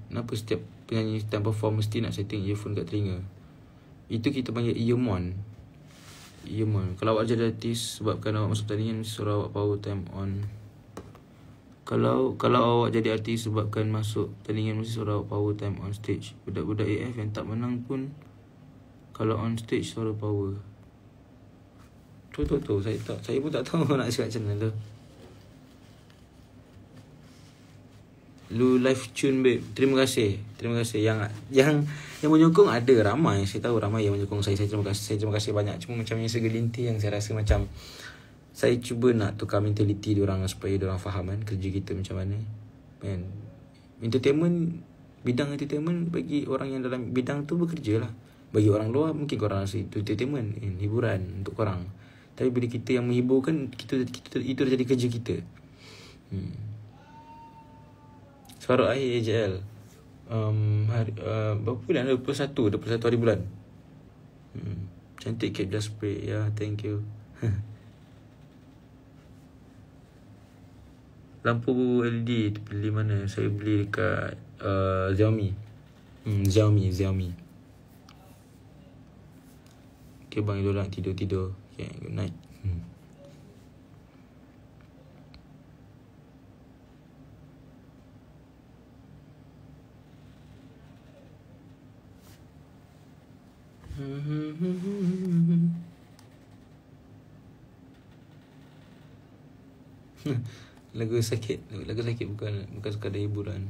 Kenapa setiap penyanyi setiap perform mesti nak setting earphone kat telinga? Itu kita panggil earmon. Kalau awak jadi artis, sebabkan awak masuk tandingan, mesti suara awak power time on. Kalau awak jadi artis, sebabkan masuk tandingan, mesti suara awak power time on stage. Budak-budak AF yang tak menang pun, kalau on stage suara power. Tu saya pun tak tahu nak cakap macam mana tu. Lu live tune babe. Terima kasih. Yang menyokong ada ramai. Saya tahu ramai yang menyokong saya. Saya terima kasih banyak. Cuma macam yang segelintir yang saya rasa macam saya cuba nak tukar mentaliti diorang supaya diorang faham kan kerja kita macam mana. Kan? Bidang entertainment bagi orang yang dalam bidang tu bekerja lah. Bagi orang luar mungkin korang rasa itu entertainment, hiburan untuk korang. Tapi bila kita yang menghiburkan, kita itu dah jadi kerja kita. Separuh akhir AJL. Berapa bulan? 21 hari bulan. Cantik Cape Just Spray. Ya, thank you. Lampu LED beli mana? Saya beli dekat Xiaomi. Xiaomi. Okay bang, dia orang tidur. Okay, good night. Lagu sakit bukan sekadar hiburan.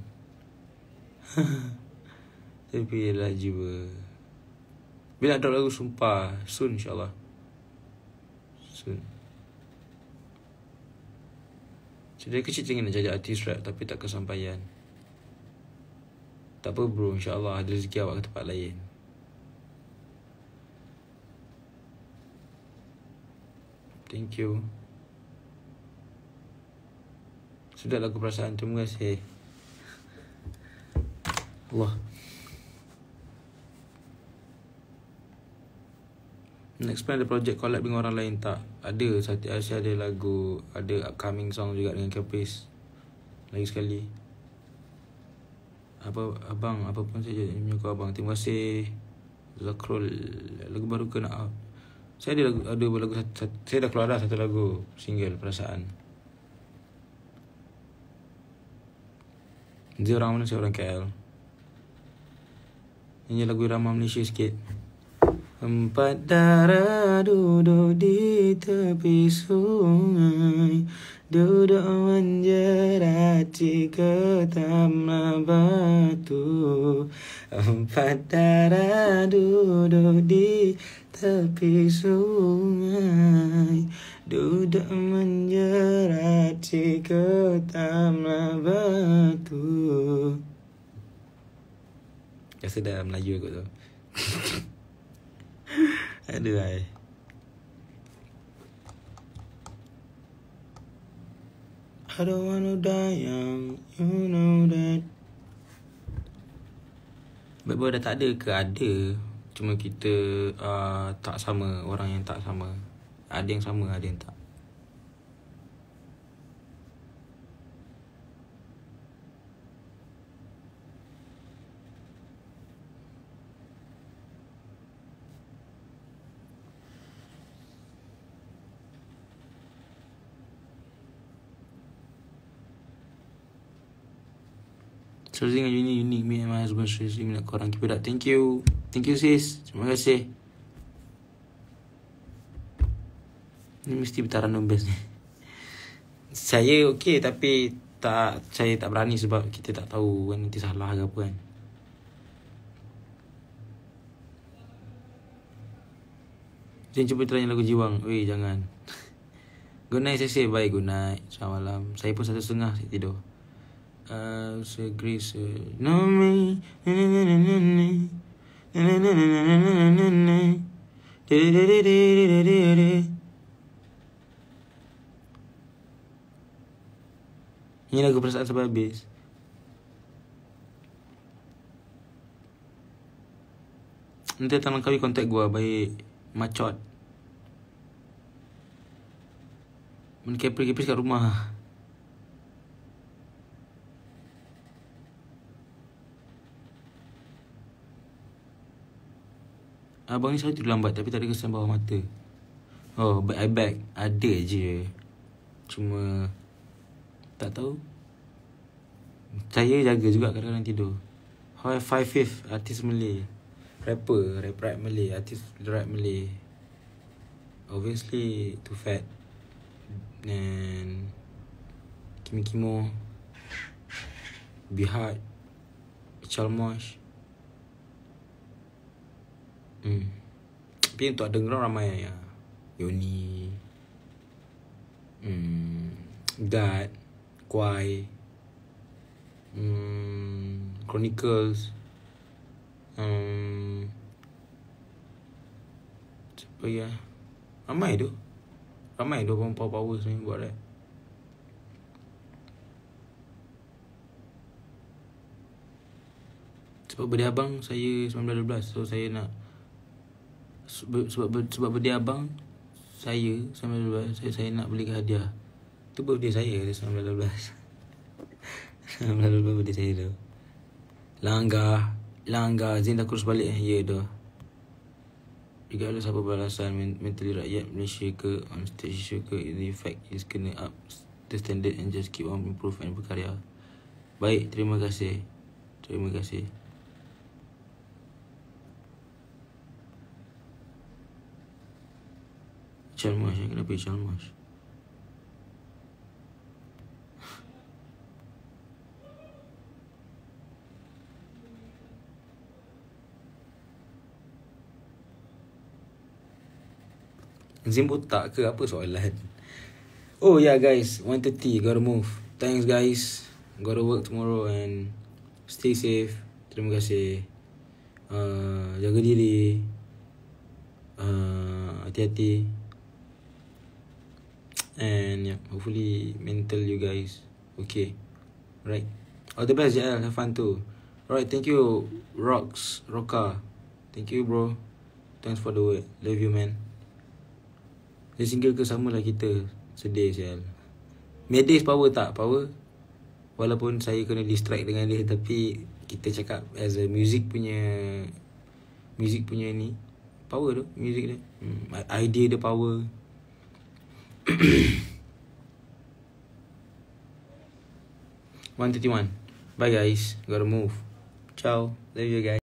Tapi ialah jiwa. Bila ada lagu Sumpah, soon insyaAllah. Soon. Dari kecil ingin nak jadi artis rap, tapi tak kesampaian. Tak apa bro, insyaAllah ada rezeki awak ke tempat lain. Thank you. Sudah lagu perasaan. Terima kasih Allah. Next plan ada project collab dengan orang lain tak? Ada. Sati Asia ada lagu, ada upcoming song juga dengan Caprice. Lagi sekali. Apa pun saja menyokong abang. Terima kasih Zakrul. Lagu baru ke nak? Saya ada lagu saya dah keluar dah satu lagu single Perasaan. Dia orang mana? Saya orang KL. Ini lagu Irama Malaysia sikit. Empat darah duduk di tepi sungai, duduk menjerati ketamlah batu. Empat darah duduk di tepi sungai, duduk menjerati ketamlah batu. Rasa dah Melayu kot tu. Aduh ai. I don't wanna die young, you know that. Baik dah tak ada ke? Ada. Cuma kita tak sama. Orang yang tak sama. Ada yang sama, ada yang tak. Seriously dengan unique me and my husband seriously minat korang keep it up. Thank you sis. Terima kasih. Ni mesti bertaran best ni. Saya okey tapi saya tak berani sebab kita tak tahu kan nanti salah ke apa kan. Jangan cuba tanya lagu Jiwang. Weh jangan. Good night saya. Bye, good night. Selamat malam. Saya pun 1:30 saya tidur. Grace know me. Ini lagu Perasaan sampai habis. Nanti datang Langkawi kontak gua. Baik Macot. Mana Caprice kat rumah. Abang ni selalu tidur lambat tapi tak ada kesan bawah mata. Oh, but I back. Ada je. Cuma tak tahu. Saya jaga juga kadang-kadang tidur. How 5/5 artis Malay. Rapper, rap Malay, artis rap Malay. Obviously too fat. And Kimi Bihar, Chalmosh. Tapi untuk underground ramai ya. Yoni, Dad, Kwai, Chronicles, siapa ya? Ramai tu orang power sebenarnya buat rap. Sebab birthday abang saya 19-12. So saya nak Sebab birthday abang saya 19-12, saya nak belikan hadiah. Tu birthday saya 19-12. 19-12 birthday saya tu. Langgar Zain dah kurus balik ya dah. Regardless apa balasan mentally rakyat Malaysia ke on stage issue ke, the fact is kena up the standard and just keep on improve and berkarya. Baik, terima kasih. Chalmers, kenapa Chalmers? Zim botak ke apa soalan? Oh yeah guys, 1:30 gotta move. Thanks guys. Gotta work tomorrow and stay safe. Terima kasih. Jaga diri. Hati-hati. And yeah, hopefully mental you guys okay. Right. All the best, JL. Have fun too. Alright, thank you Roka. Thank you bro. Thanks for the word. Love you man. Dia single ke sama lah kita. Sedih JL. Medis power tak? Power. Walaupun saya kena distract dengan dia, tapi kita cakap as a music punya ni power tu. Music dia idea dia power. 1:31. Bye guys. Gotta move. Ciao. Love you guys.